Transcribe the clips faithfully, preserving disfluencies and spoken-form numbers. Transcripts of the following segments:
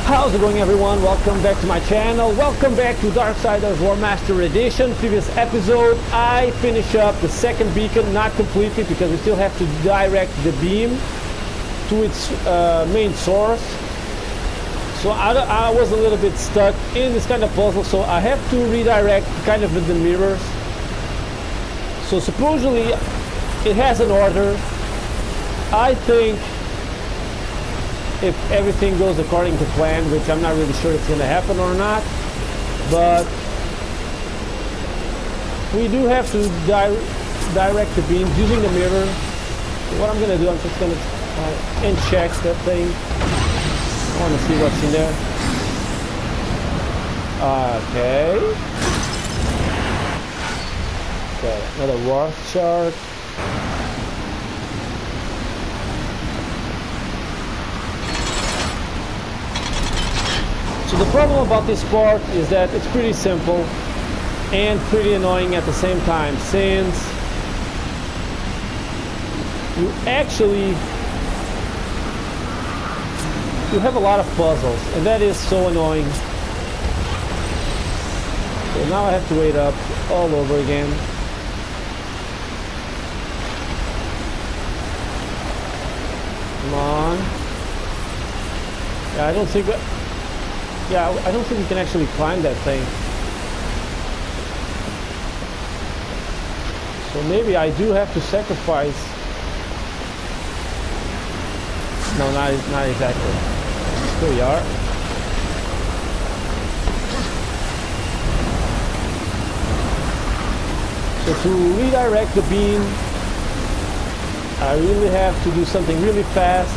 How's it going, everyone? Welcome back to my channel. Welcome back to Darksiders Warmastered Edition. Previous episode, I finished up the second beacon, not completely because we still have to direct the beam to its uh, main source. So I, I was a little bit stuck in this kind of puzzle, so I have to redirect kind of with the mirrors. So supposedly it has an order. I think if everything goes according to plan, which I'm not really sure it's going to happen or not, but we do have to di direct the beams using the mirror. So what I'm going to do, I'm just going to uh, and check that thing. I want to see what's in there. Okay. Okay, another war chart. So the problem about this part is that it's pretty simple and pretty annoying at the same time, since you actually you have a lot of puzzles, and that is so annoying. So now I have to wait up all over again. Come on. Yeah, I don't think... Yeah, I don't think we can actually climb that thing. So maybe I do have to sacrifice... No, not, not exactly. Here we are. So to redirect the beam, I really have to do something really fast.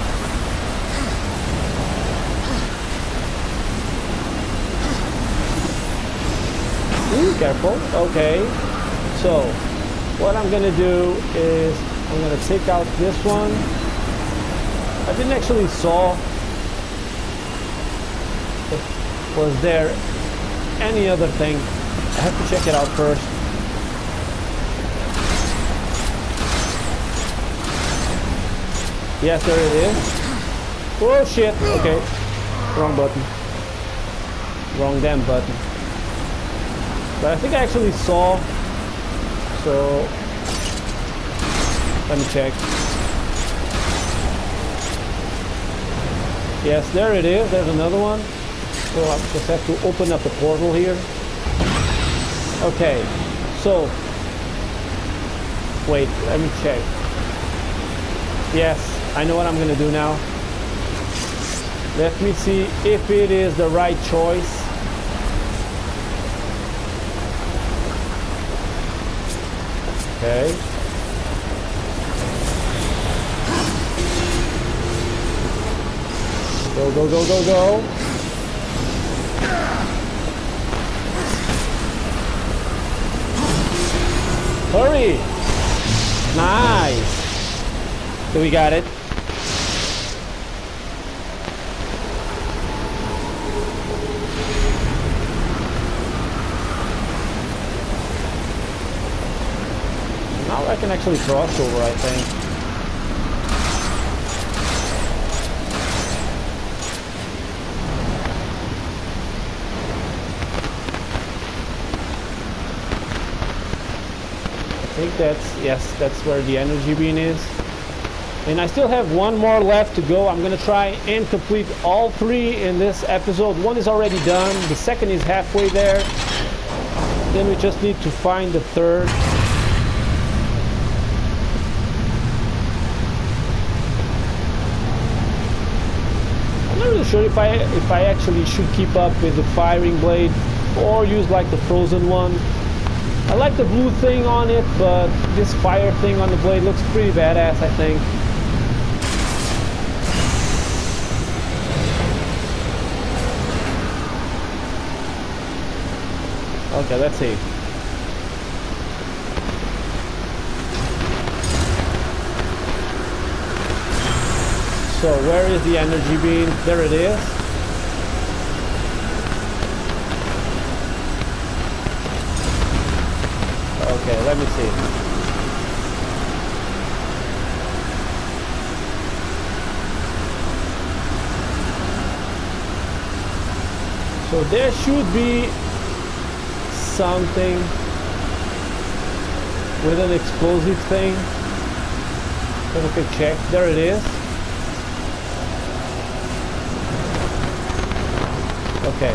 Ooh, careful. Okay. So what I'm gonna do is I'm gonna take out this one. I didn't actually saw if was there any other thing. I have to check it out first. Yes, there it is. Oh shit. Okay. Wrong button. Wrong damn button. But I think I actually saw, so let me check. Yes, there it is, there's another one. So I just have to open up the portal here. Okay, so, wait, let me check. Yes, I know what I'm gonna do now. Let me see if it is the right choice. Okay. Go, go, go, go, go. Hurry! Nice. So we got it. Now I can actually cross over, I think. I think that's, yes, that's where the energy beam is. And I still have one more left to go. I'm gonna try and complete all three in this episode. One is already done, the second is halfway there. Then we just need to find the third. I'm not really sure if I if I actually should keep up with the firing blade or use like the frozen one. I like the blue thing on it, but this fire thing on the blade looks pretty badass, I think. Okay, let's see. So where is the energy beam? There it is. Okay, let me see. So there should be something with an explosive thing. Have a quick check. There it is. Okay.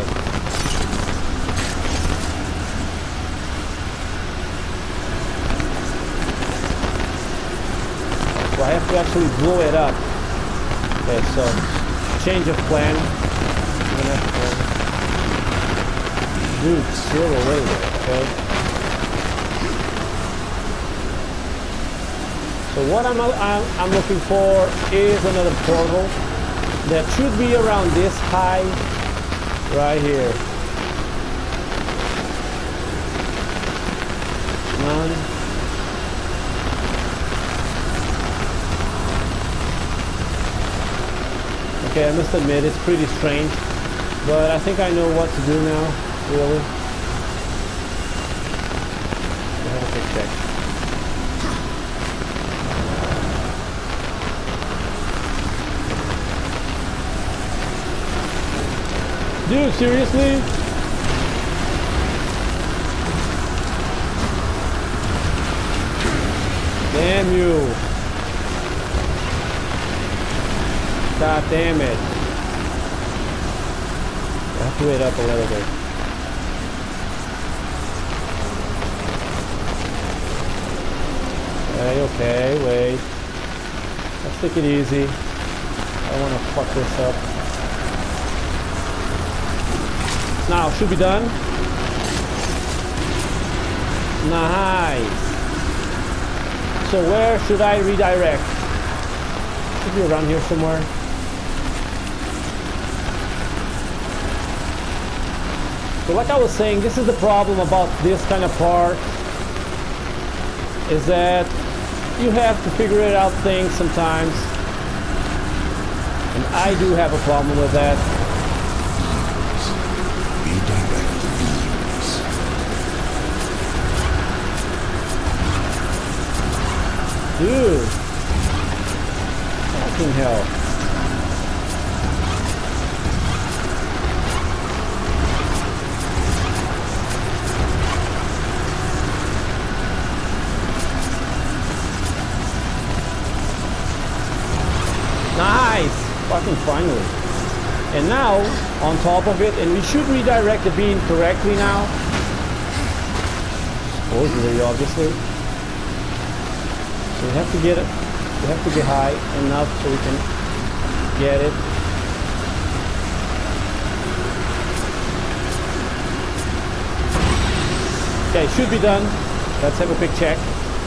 So I have to actually blow it up. Okay, so change of plan. Dude, still away there, okay? So what I'm, I'm, I'm looking for is another portal that should be around this high right here. None. Okay, I must admit it's pretty strange, but I think I know what to do now, really. I have a quick check. Dude, seriously? Damn you. God damn it. I have to wait up a little bit. Okay, okay, wait. Let's take it easy. I don't want to fuck this up. Now, should be done. Nice. So where should I redirect? Should be around here somewhere. So like I was saying, this is the problem about this kind of part, is that you have to figure it out things sometimes. And I do have a problem with that. Dude, fucking hell. Nice, fucking finally. And now, on top of it, and we should redirect the beam correctly now. Supposedly, obviously. So we have to get it, we have to get high enough so we can get it. Okay, should be done. Let's have a quick check.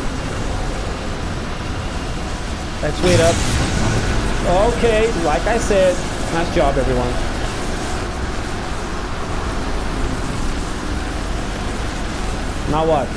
Let's wait up. Okay, like I said, nice job everyone. Now what?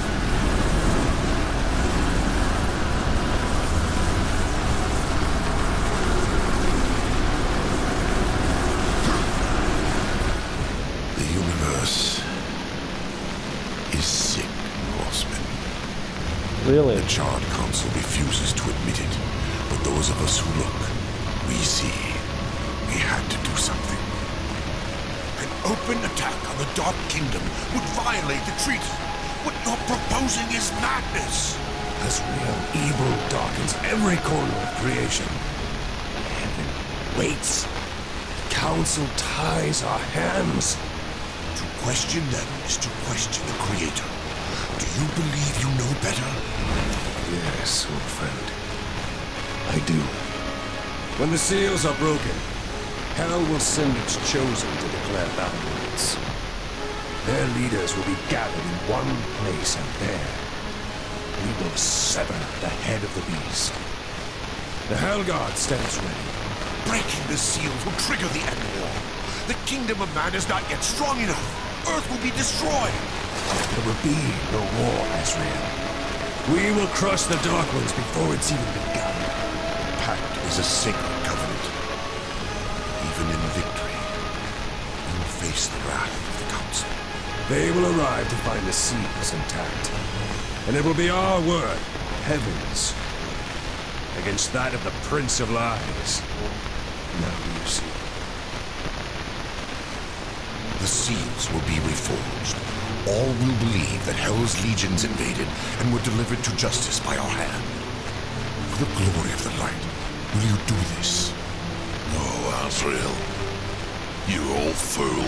Really? The Charred Council refuses to admit it, but those of us who look, we see. We had to do something. An open attack on the Dark Kingdom would violate the treaty. What you're proposing is madness. As real evil darkens every corner of creation, heaven waits. The Council ties our hands. To question them is to question the Creator. Do you believe you know better? Yes, old friend. I do. When the seals are broken, Hell will send its chosen to declare battle rights. Their leaders will be gathered in one place, and there we will sever the head of the beast. The Hellguard stands ready. Breaking the seals will trigger the end war. The kingdom of man is not yet strong enough. Earth will be destroyed. There will be no war, Azrael. We will crush the Dark Ones before it's even begun. The pact is a sacred covenant. Even in victory, we will face the wrath of the Council. They will arrive to find the seals intact. And it will be our word, Heaven's, against that of the Prince of Lies. Now you see. the seals will be reforged. All will believe that Hell's legions invaded and were delivered to justice by our hand. For the glory of the light, will you do this? No, Azrael. You old fool.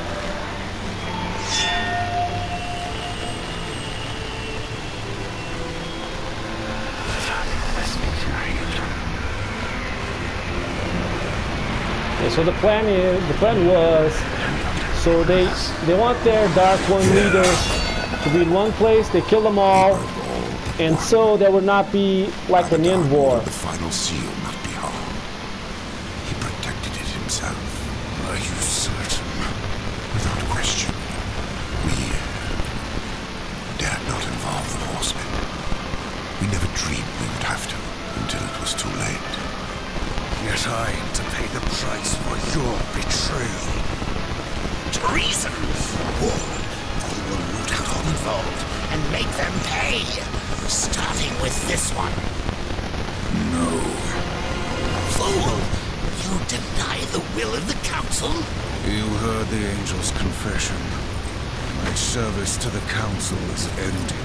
Okay, so the plan is, the plan was, so they they want their Dark One leaders to be in one place. They kill them all, and so there will not be like an end war. The final seal not be harmed. He protected it himself. Are you certain? Without question. We dared not involve the horsemen. We never dreamed we would have to until it was too late. Yet I am to pay the price for your betrayal. Treason! War. We will root out all involved and make them pay. Starting with this one. No. Fool! You deny the will of the council? You heard the angel's confession. My service to the council is ended.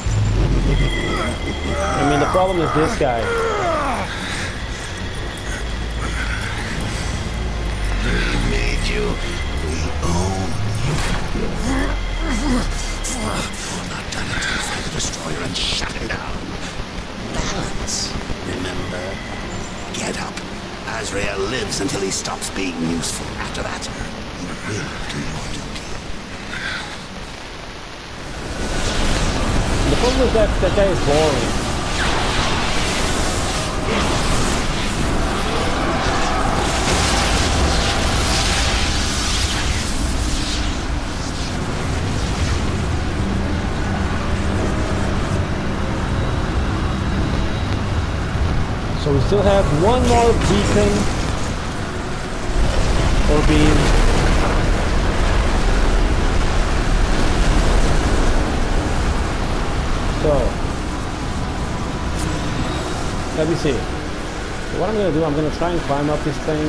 I mean, the problem is this guy. We made you. We own you. We're not done until we find the destroyer and shut him down. Balance, remember? Get up. Azrael lives until he stops being useful. After that, you will do your duty. The problem is that that guy is boring. So we still have one more beacon or beam. So let me see. So what I'm gonna do, I'm gonna try and climb up this thing.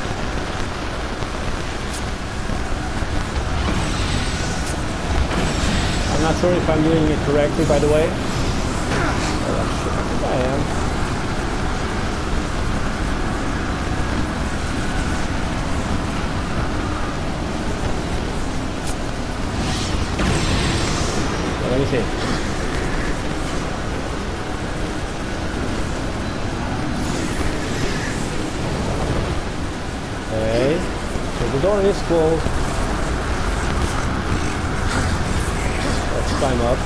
I'm not sure if I'm doing it correctly, by the way. Oh, shit, I think I am. Let me see. Okay. So the door is closed. Let's climb up.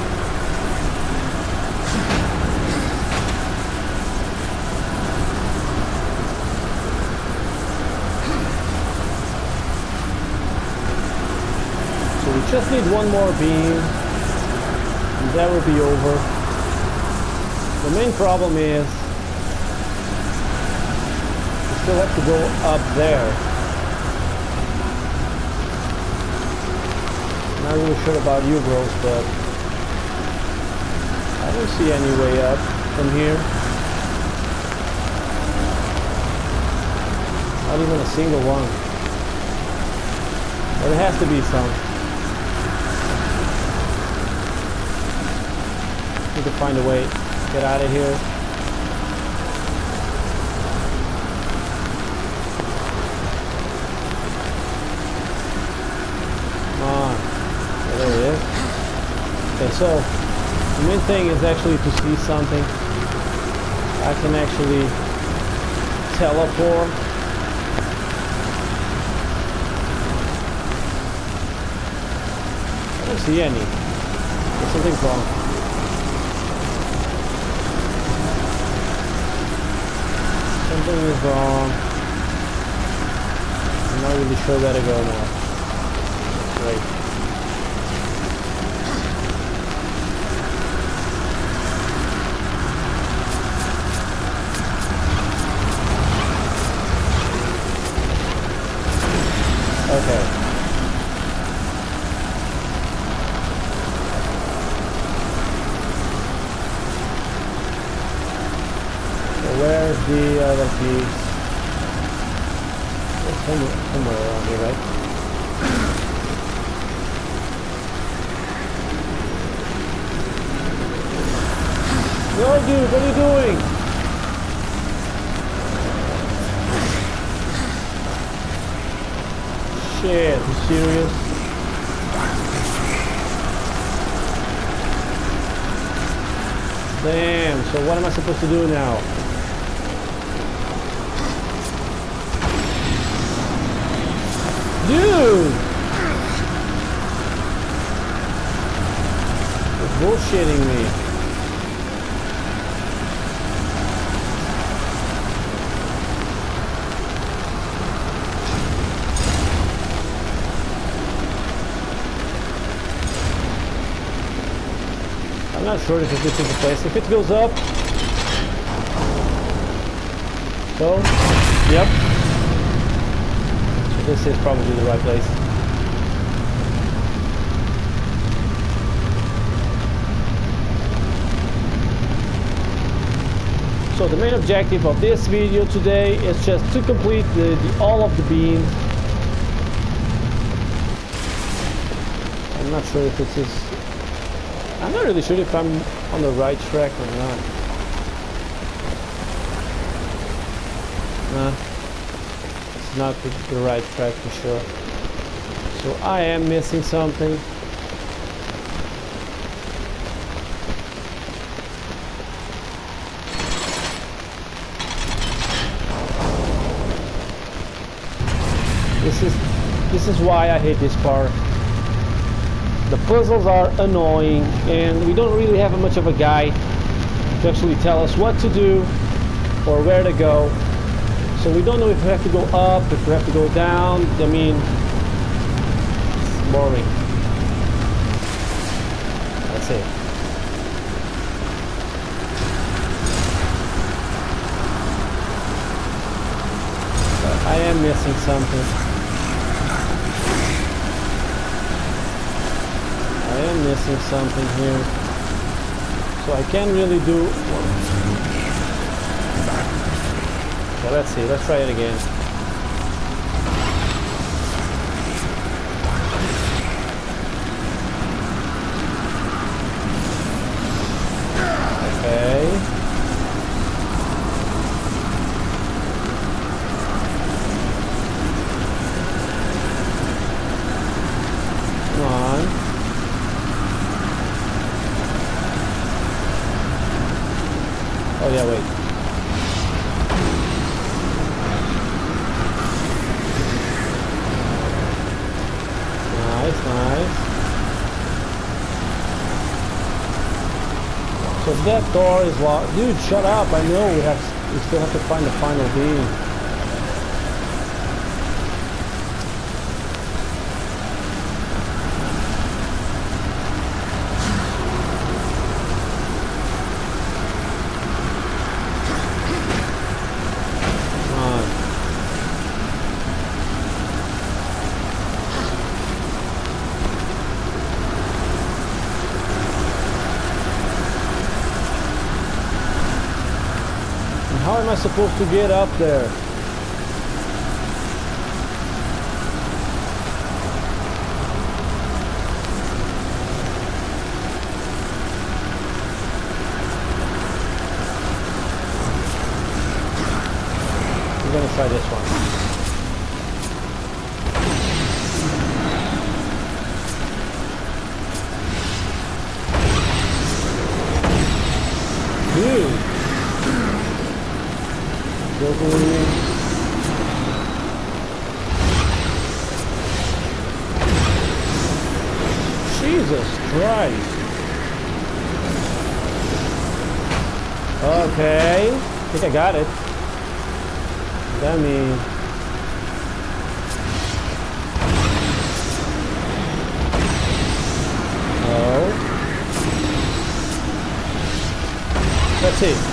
So we just need one more beam. And that will be over. The main problem is we still have to go up there. I'm not really sure about you bros, but I don't see any way up from here. Not even a single one. But there has to be some. Need to find a way to get out of here. Come on. Yeah, there it is. Okay, so the main thing is actually to see something. I can actually teleport. I don't see any. There's something wrong. Something is wrong. I'm not really sure where to go now. Great. Okay. Where's the other piece? It's somewhere, somewhere around here, right? Dude, what are you doing? Shit, you serious? Damn, so what am I supposed to do now? Dude! You're bullshitting me. I'm not sure if this is the place. If it goes up. So, yep. So this is probably the right place. So the main objective of this video today is just to complete the, the all of the beams. I'm not sure if it is. I'm not really sure if I'm on the right track or not. Nah, it's not the, the right track for sure. So I am missing something. This is this is why I hate this part. The puzzles are annoying and we don't really have much of a guide to actually tell us what to do or where to go. So we don't know if we have to go up, if we have to go down. I mean, it's boring. That's it. But I am missing something. I am missing something here, so I can't really do. So let's see, let's try it again. Okay. Come on. Oh yeah, wait. Nice, nice. So that door is locked. Dude, shut up. I know we have we still have to find the final beam. How am I supposed to get up there? I'm gonna try this one. Dude! Jesus Christ. Okay. I think I got it. That means... Oh. Let's see.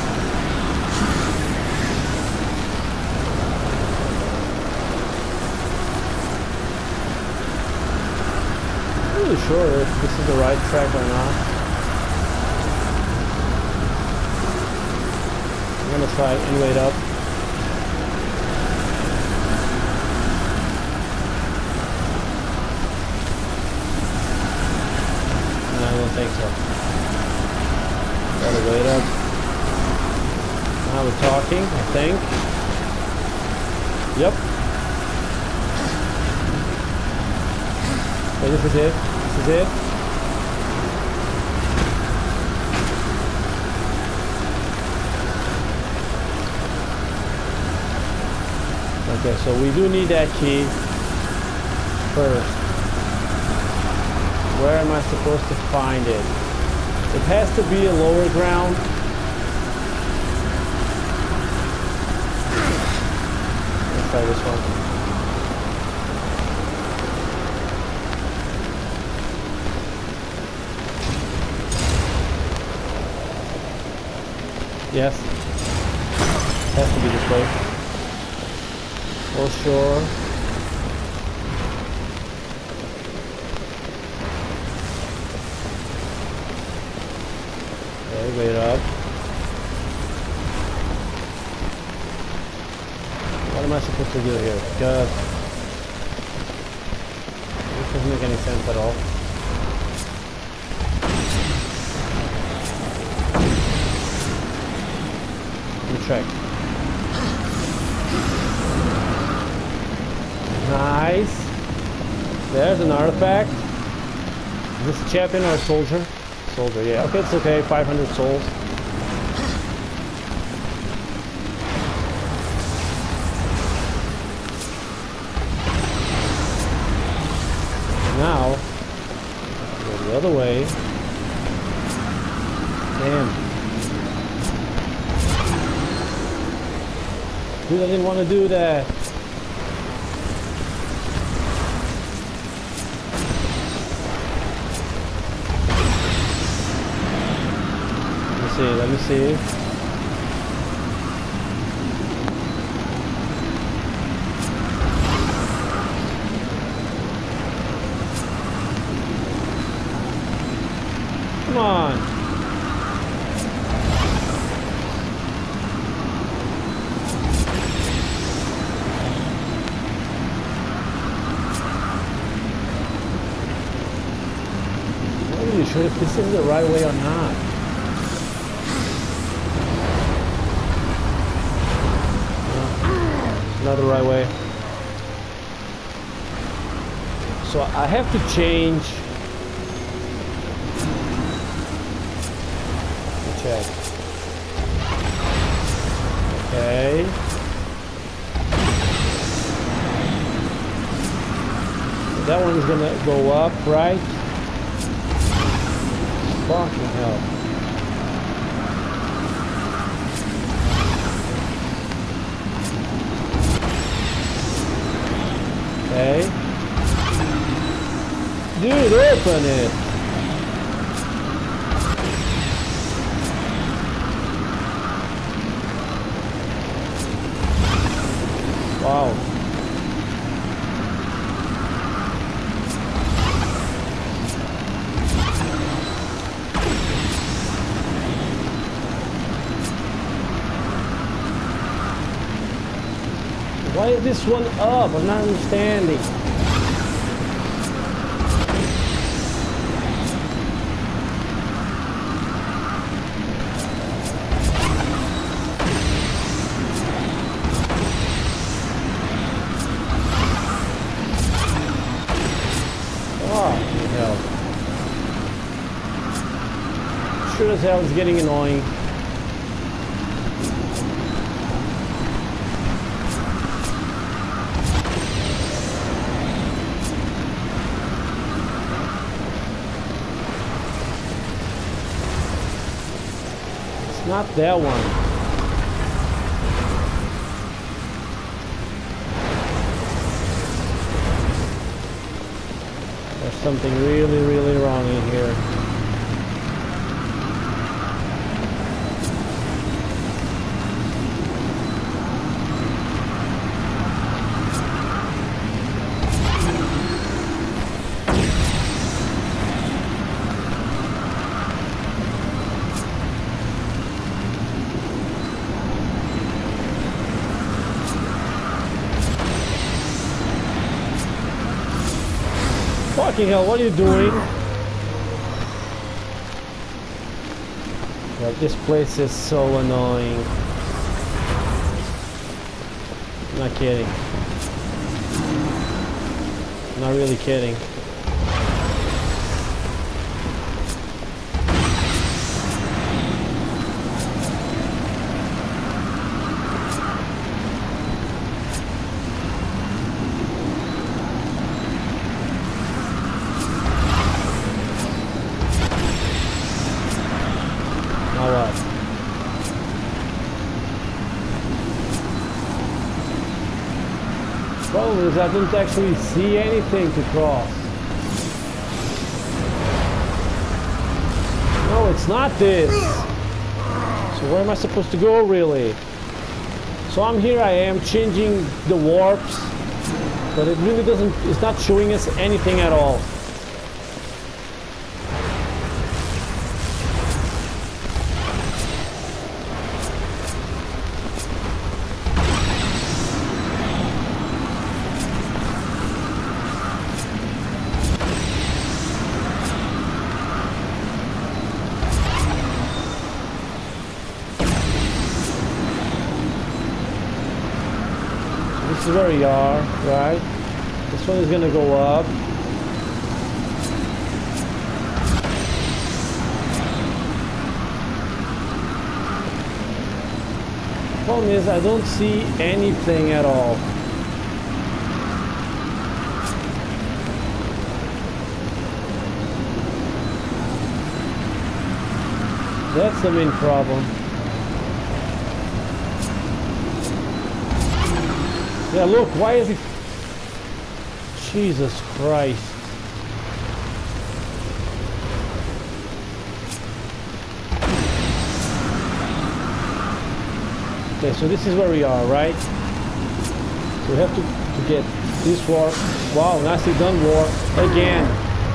I'm not really sure if this is the right track or not. I'm gonna try and wait up. No, I don't think so. Gotta wait up. Now we're talking, I think. Yep. Okay, this is it. This is it. Okay, so we do need that key first. Where am I supposed to find it? It has to be a lower ground. Let's try this one. Yes. Has to be this way. Oh, sure. Okay, wait up. What am I supposed to do here? Because this doesn't make any sense at all. Let me check. Nice. There's an artifact. Is this a champion or a soldier? Soldier, yeah. Okay, it's okay. five hundred souls. Now, go the other way. Damn. Dude, I didn't want to do that. See, let me see. Come on. I'm not really sure if this is the right way or not. Not the right way. So I have to change. Check. Okay. That one's gonna go up, right? Fucking hell. Okay. Dude, open it. Wow. Why is this one up? I'm not understanding. Sure as hell is getting annoying. It's not that one. There's something really, really wrong in here. Fucking hell, what are you doing? Well, this place is so annoying. Not kidding. Not really kidding. Now what? Problem is I don't actually see anything to cross. No, it's not this. So where am I supposed to go really? So I'm here, I am changing the warps, but it really doesn't, it's not showing us anything at all. This is where we are, right? This one is gonna go up. Problem is, I don't see anything at all. That's the main problem. Yeah, look, why is it... Jesus Christ. Okay, so this is where we are, right? So we have to, to get this war. Wow, nicely done war. Again.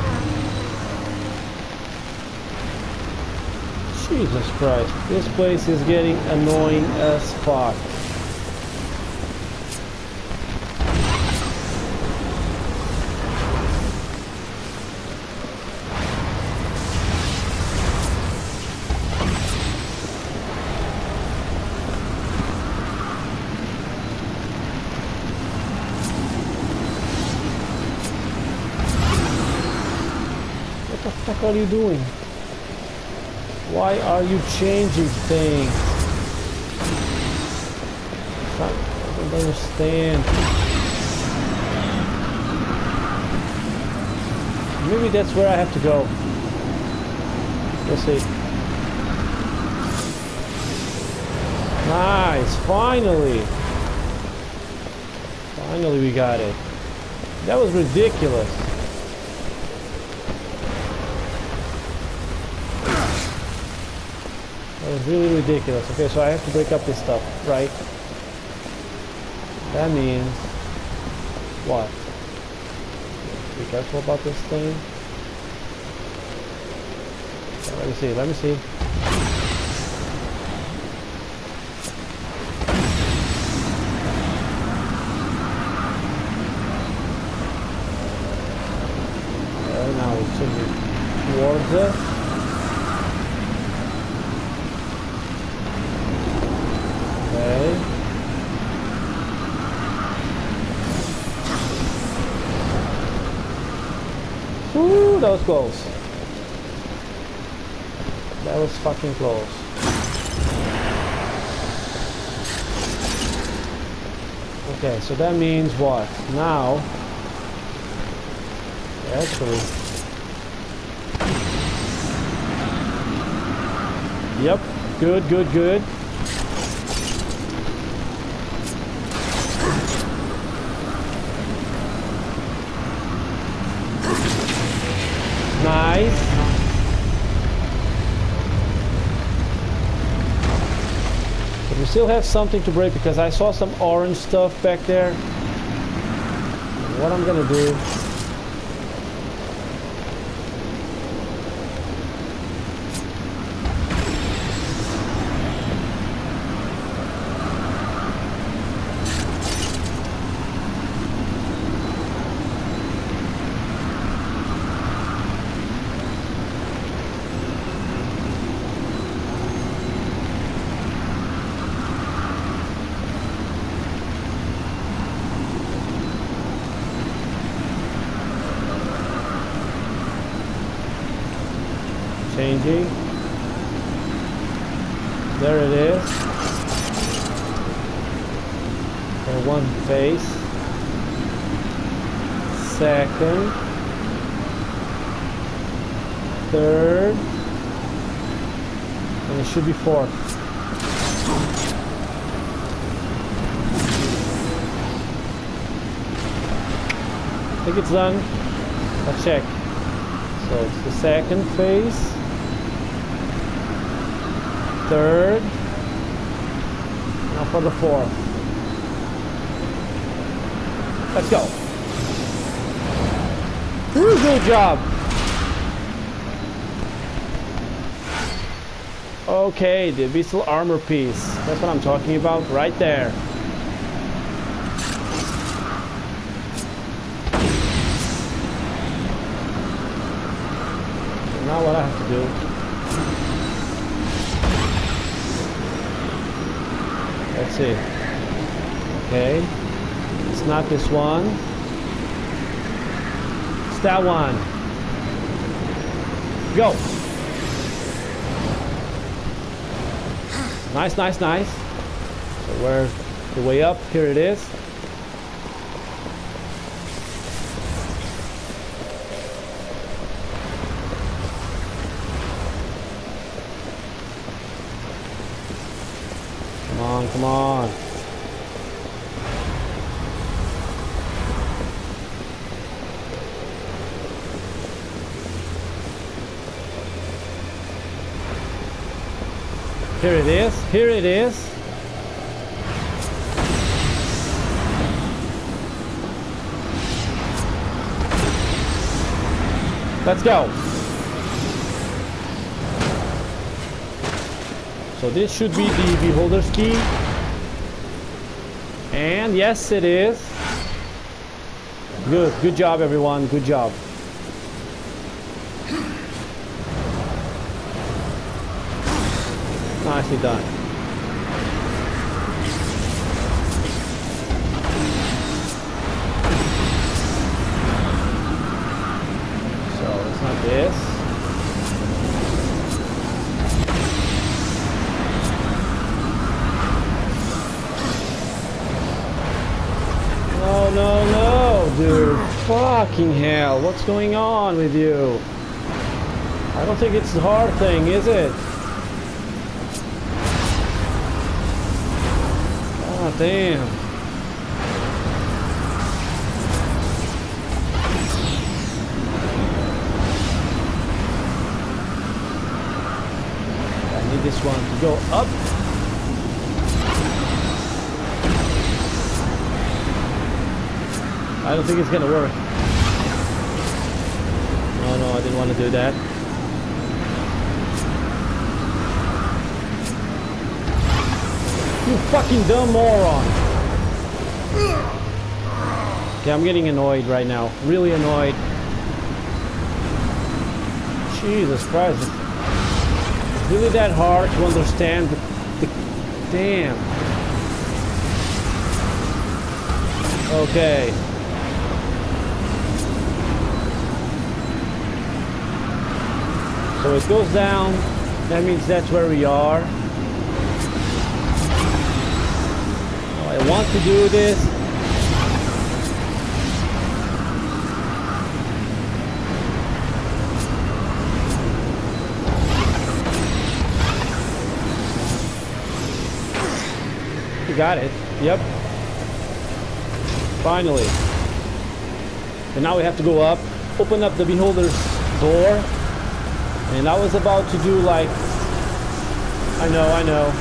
Jesus Christ. This place is getting annoying as fuck. What are you doing? Why are you changing things? I don't understand. Maybe that's where I have to go. Let's see. Nice, finally. Finally we got it. That was ridiculous. That was really ridiculous. Okay, so I have to break up this stuff, right? That means what? Be careful about this thing. Okay, let me see, let me see. Okay, now it should be towards us. Ooh, that was close. That was fucking close. Okay, so that means what? Now, actually, yep, good, good, good. Nice. But we still have something to break because I saw some orange stuff back there. What I'm gonna do... changing. There it is. Okay, one phase. Second. Third. And it should be fourth. I think it's done. Let's check. So it's the second phase. Third. Now for the fourth. Let's go. Good job. Okay, the Vigil armor piece. That's what I'm talking about right there. So now what I have to do. Let's see. Okay. It's not this one. It's that one. Go. Nice, nice, nice. So where's the way up? Here it is. Come on, come on. Here it is, here it is. Let's go. So this should be the Beholder's key. And yes, it is. Good, good job everyone, good job. Nicely done. So it's not this. No, no, no, dude. Fucking hell. What's going on with you? I don't think it's the hard thing, is it? Oh, damn. I need this one to go up. I don't think it's gonna work. No, no, I didn't want to do that. You fucking dumb moron! Okay, I'm getting annoyed right now. Really annoyed. Jesus Christ. It's really that hard to understand the, the damn. Okay. So it goes down. That means that's where we are. I want to do this. You got it. Yep. Finally. And now we have to go up, open up the Beholder's door. And I was about to do like, I know, I know.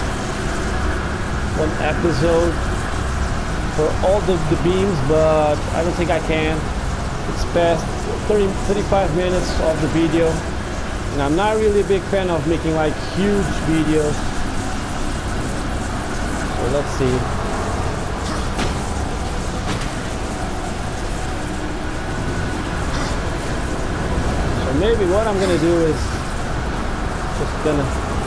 One episode for all the, the beams, but I don't think I can. It's past thirty, thirty-five minutes of the video, and I'm not really a big fan of making like huge videos. So let's see. So maybe what I'm gonna do is just gonna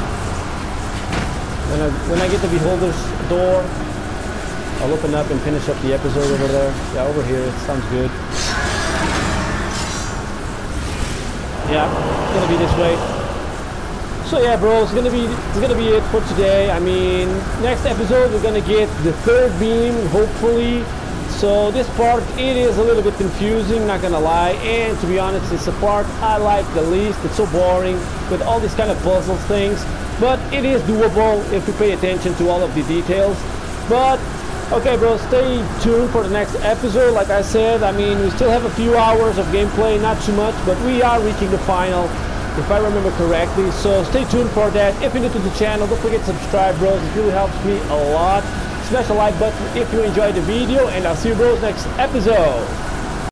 When I, when I get the Beholder's door, I'll open up and finish up the episode over there. Yeah, over here, it sounds good. Yeah, it's gonna be this way. So yeah, bro, it's gonna be it's gonna be it for today. I mean, next episode we're gonna get the third beam, hopefully. So this part, it is a little bit confusing, not gonna lie, and to be honest, it's a part I like the least. It's so boring with all these kind of puzzle things, but it is doable if you pay attention to all of the details. But okay, bro, stay tuned for the next episode. Like I said, I mean, we still have a few hours of gameplay, not too much, but we are reaching the final, if I remember correctly. So stay tuned for that. If you're new to the channel, don't forget to subscribe, bros. It really helps me a lot. Smash the like button if you enjoyed the video, and I'll see you bros next episode.